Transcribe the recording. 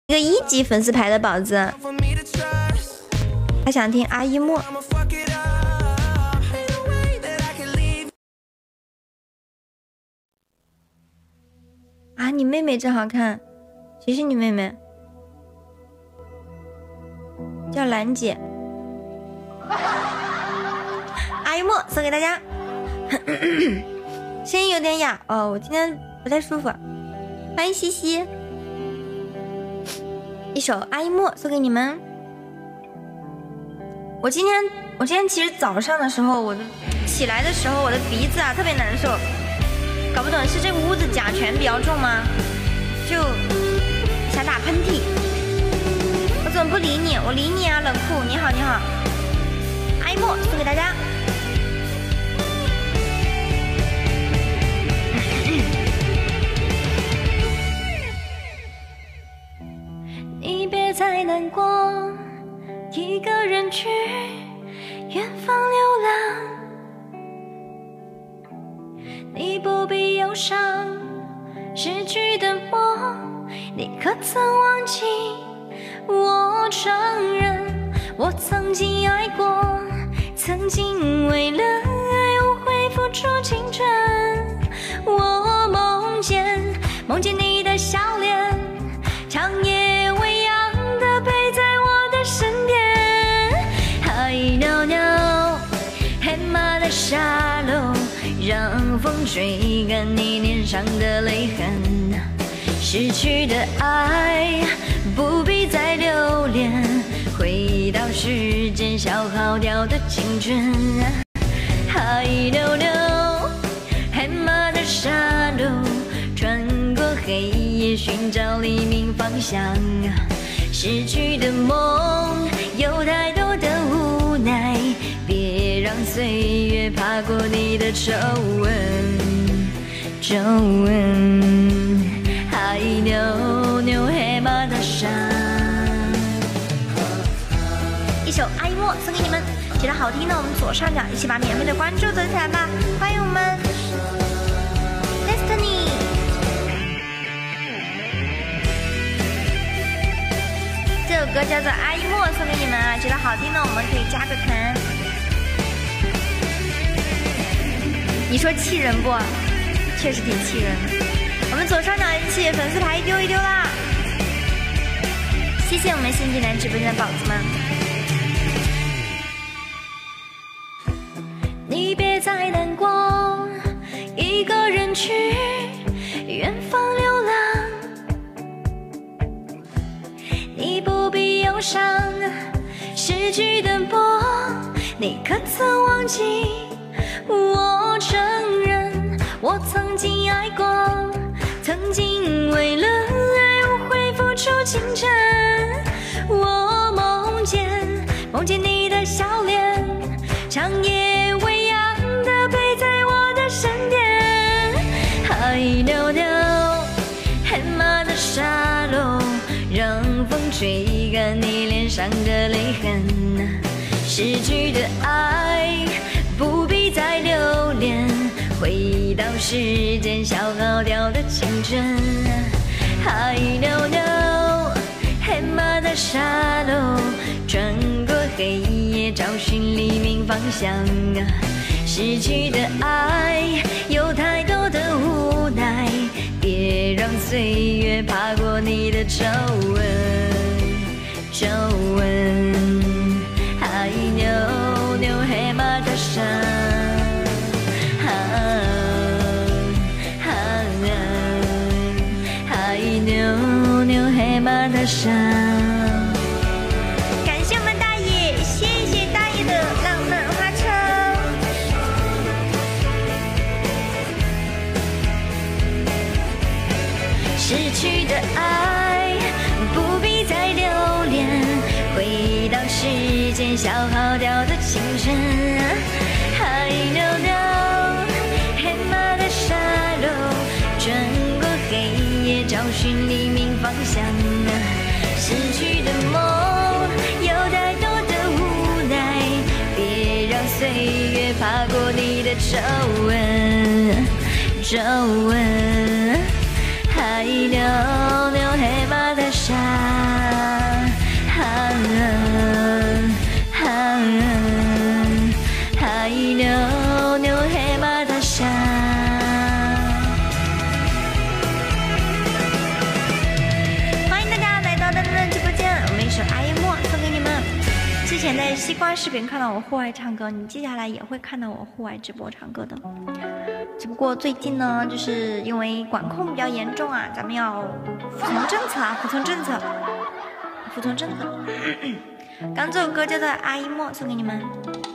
一个1级粉丝牌的宝子，他想听阿依莫。啊，你妹妹真好看，谁是你妹妹？叫兰姐。阿依莫送给大家。声音有点哑哦，我今天不太舒服。欢迎西西。一首阿依莫送给你们。我今天其实早上的时候，我起来的时候，我的鼻子啊特别难受，搞不懂是这个屋子甲醛比较重吗？就想打喷嚏。我怎么不理你？我理你啊，冷酷！你好，你好。阿依莫送给大家。你别再难过，一个人去远方流浪。你不必忧伤，失去的梦，你可曾忘记？我承认，我曾经爱过，曾经为了爱无悔付出青春。我梦见你的笑脸，长夜未央的陪在我的身边。海袅袅黑马的沙漏，让风吹干你脸上的泪痕。失去的爱不必再留恋，回到时间消耗掉的青春。海袅袅黑马的沙漏，穿过黑夜寻找黎明方向。失去的梦有太多的无奈，别让岁月爬过你的皱纹。皱纹，海袅袅黑马的沙。一首阿依莫送给你们，觉得好听的我们左上角一起把免费的关注走起来吧！欢迎我们 Destiny。这首歌叫做阿依莫，送给你们啊！觉得好听的我们可以加个团。你说气人不？确实挺气人的。我们左上角一起粉丝牌丢一丢啦！谢谢我们新进来直播间的宝子们。你别再难过，一个人去远方流浪。你不必忧伤，失去的梦，你可曾忘记？我承认，我曾经爱过，曾经为了爱无悔付出青春。我梦见你的笑脸，长夜未央的陪在我的身边。海袅袅黑马的沙漏，让风吹干你脸上的泪痕。失去的爱不必再留恋，回到时间消耗掉的青春。海袅袅黑马的沙漏，穿过黑夜找寻黎明方向。失去的爱有太多的无奈，别让岁月爬过你的皱纹。皱纹，海袅袅黑马的沙。袅袅黑马的沙。感谢我们大爷，谢谢大爷的浪漫花车。失去的爱不必再留恋，回到时间消耗掉的青春。海袅袅黑马的沙漏，穿过黑夜找寻黎明方向。失去的梦有太多的无奈，别让岁月爬过你的皱纹。皱纹，海袅袅黑马的沙。 之前在西瓜视频看到我户外唱歌，你接下来也会看到我户外直播唱歌的。只不过最近呢，就是因为管控比较严重啊，咱们要服从政策啊，服从政策，服从政策。刚这首歌叫做《阿依莫》，送给你们。